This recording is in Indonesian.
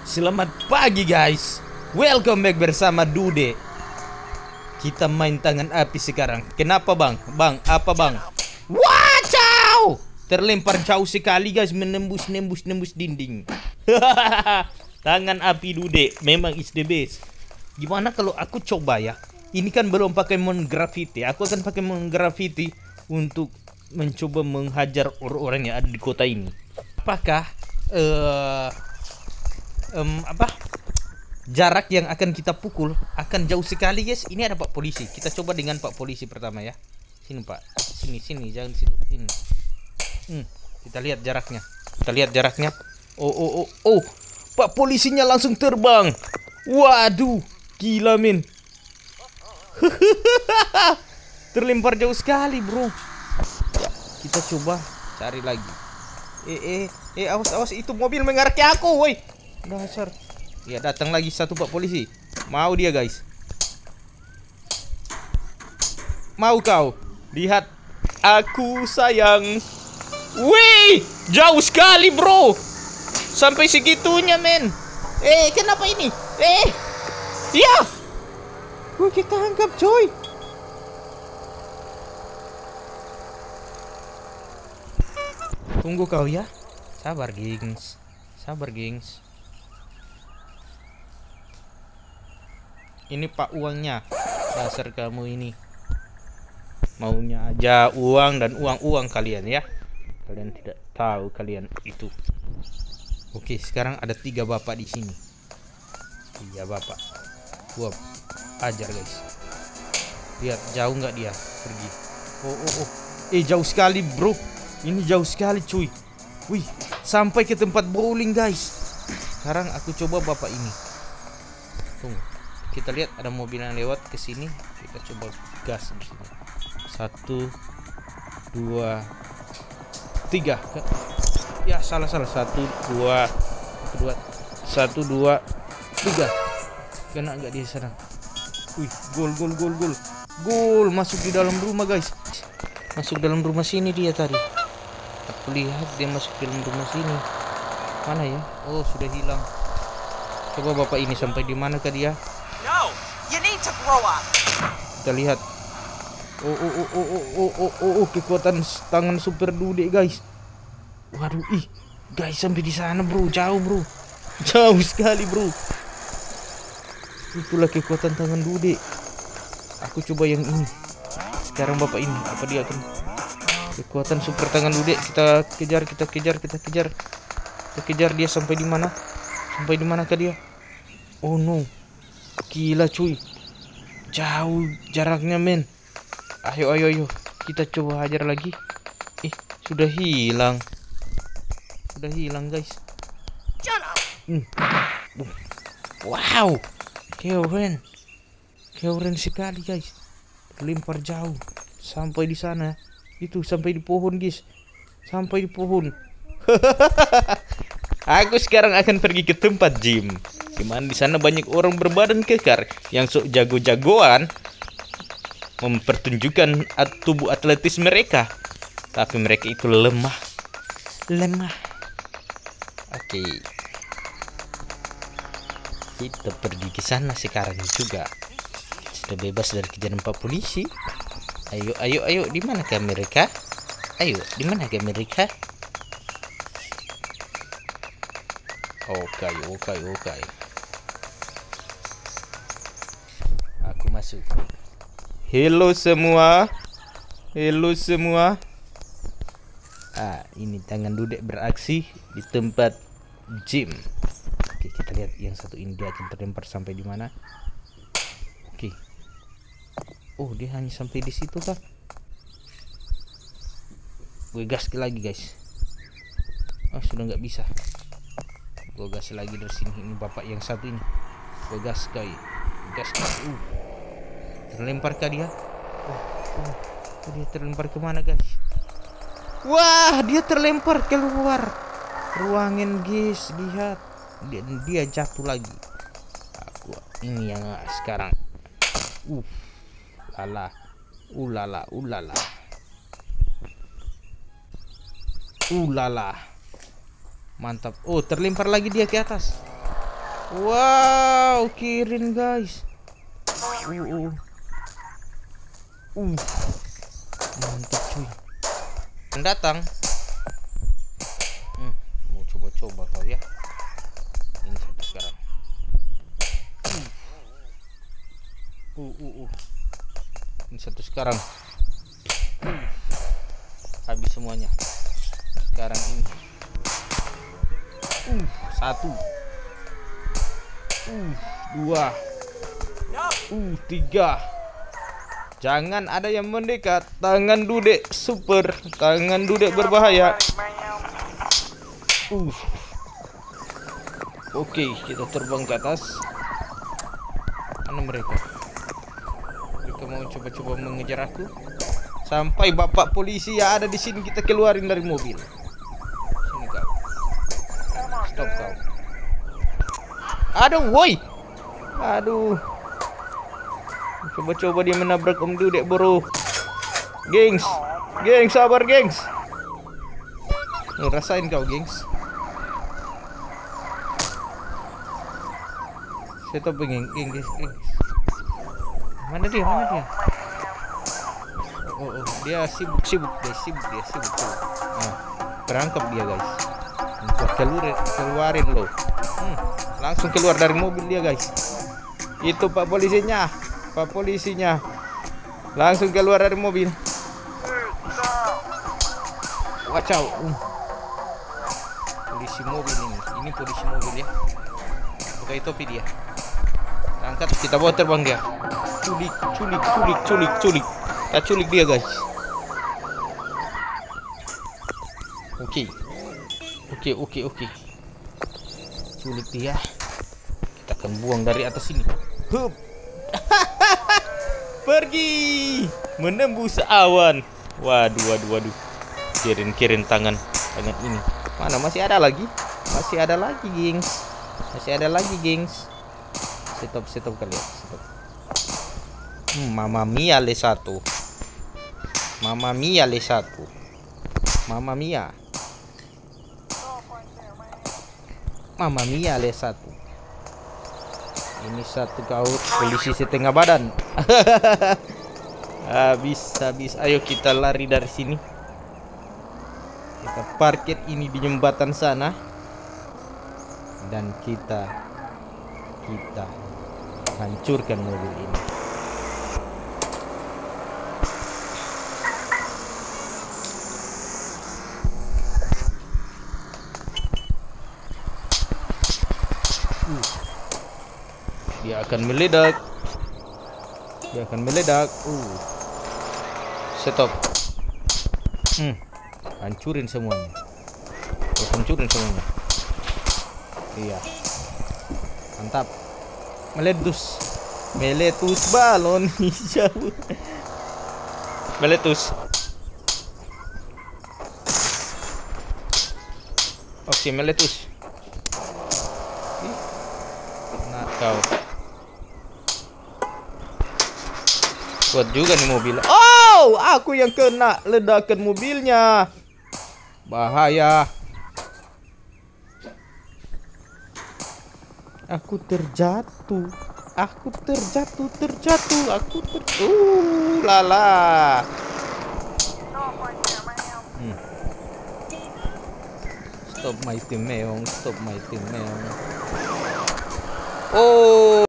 Selamat pagi guys. Welcome back bersama Dude. Kita main tangan api sekarang. Kenapa bang? Bang, apa bang? Wacau! Terlempar jauh sekali guys, menembus dinding. Tangan api Dude memang is the best. Gimana kalau aku coba ya? Ini kan belum pakai mon graffiti. Aku akan pakai mon graffiti untuk mencoba menghajar orang-orang yang ada di kota ini. Apakah jarak yang akan kita pukul akan jauh sekali guys. Ini ada Pak Polisi. Kita coba dengan Pak Polisi pertama ya. Sini Pak. Sini jangan di situ. Sini. Kita lihat jaraknya. Oh. Pak Polisinya langsung terbang. Waduh, gila men. Terlempar jauh sekali bro. Ya, kita coba cari lagi. Awas itu mobil mengarah ke aku, woi. Dasar. Ya, datang lagi satu Pak Polisi. Mau dia, guys. Mau kau lihat aku sayang. Wih, jauh sekali, bro. Sampai segitunya, men. Kenapa ini? Ya. Kita tangkap, coy. Tunggu kau ya. Sabar, gengs. Ini Pak uangnya. Dasar kamu ini. Maunya aja uang dan uang kalian ya. Kalian tidak tahu kalian itu. Oke, sekarang ada 3 bapak di sini. 3 bapak. Gua ajar guys. Lihat jauh nggak dia pergi. Oh. Jauh sekali bro. Ini jauh sekali cuy. Wih, sampai ke tempat bowling guys. Sekarang aku coba bapak ini. Tunggu. Kita lihat ada mobil yang lewat ke sini. Kita coba gas di sini. 1 2 3. Ya, salah. 1 2 3. Kena enggak di sana? Wih, gol. Gol masuk di dalam rumah guys. Masuk dalam rumah sini dia tadi. Aku lihat dia masuk dalam rumah sini. Mana ya? Oh, sudah hilang. Coba bapak ini sampai di mana kah dia? No, you need to grow up. Kita lihat. Oh, kekuatan tangan super Dude guys. Waduh, guys sampai di sana bro, jauh bro. Jauh sekali bro. Itulah kekuatan tangan Dude. Aku coba yang ini. Sekarang bapak ini, apa dia akan kekuatan super tangan Dude? Kita kejar. Kita kejar dia sampai di mana? Sampai di mana kah dia? Oh no. Gila cuy. Jauh jaraknya men. Ayo. Kita coba hajar lagi. Sudah hilang. Guys. Wow. Keren sekali guys. Lempar jauh sampai di sana. Itu sampai di pohon guys. Sampai di pohon. Aku sekarang akan pergi ke tempat gym. Dimana di sana banyak orang berbadan kekar yang sok jago-jagoan mempertunjukkan tubuh atletis mereka. Tapi mereka itu lemah. Oke. Kita pergi ke sana sekarang juga. Sudah bebas dari kejaran Pak Polisi. Ayo, di manakah mereka? Oke. Aku masuk. Halo semua. Ini tangan Dude beraksi di tempat gym. Oke, kita lihat yang satu ini dia akan terlempar sampai di mana. Oke. Oh, dia hanya sampai di situ kah? Gue gas lagi guys. Sudah nggak bisa. Gue gas lagi dari sini. Ini bapak yang satu ini. Gue gas guys. Terlempar kah dia? Dia terlempar kemana guys? Wah, dia terlempar keluar ruangan guys. Lihat, dia jatuh lagi. Aku ini yang sekarang. Ulala. Mantap. Oh, terlempar lagi dia ke atas. Wow, Kirin guys. Mantap cuy. Yang datang. Mau coba-coba kau ya. Ini satu sekarang. Ini satu sekarang. Habis semuanya. Sekarang ini. Satu. Dua. Tiga. Jangan ada yang mendekat. Tangan dudek super. Tangan dudek berbahaya. Oke, kita terbang ke atas. Mana mereka? Mereka mau coba-coba mengejar aku. Sampai bapak polisi yang ada di sini kita keluarin dari mobil. Sini kau. Stop kau. Aduh, woi. Aduh. Coba-coba dia menabrak Om Dudek, bro. Gengs. Gengs, sabar, gengs. Rasain kau, gengs. Saya tahu pengen, gengs. Mana dia? Oh, dia sibuk dia. Nah, terangkap dia, guys. Keluarin lo. Langsung keluar dari mobil dia, guys. Itu Pak polisinya. Langsung keluar dari mobil. Wacau. Polisi mobil ini. Ini polisi mobil ya. Pakai topi dia. Angkat, kita bawa terbang dia. Culik. Kita culik dia, guys. Oke. Culik dia. Kita akan buang dari atas sini. Hup. Pergi menembus awan. Waduh. Kirin tangan ini. Mana masih ada lagi, gengs. Stop kalian. Stop. Mamma mia le satu. Ini satu kau polisi setengah badan. Habis. Ayo kita lari dari sini. Kita parkir ini di jembatan sana. Dan kita hancurkan mobil ini. Dia akan meledak. Stop. Hancurin semuanya. Iya. Mantap. Meletus balon hijau. Oke, meletus. Nah, kau. Kuat juga nih mobil. Oh, aku yang kena ledakan mobilnya. Bahaya. Aku terjatuh. Lala. Stop my team meong. Oh.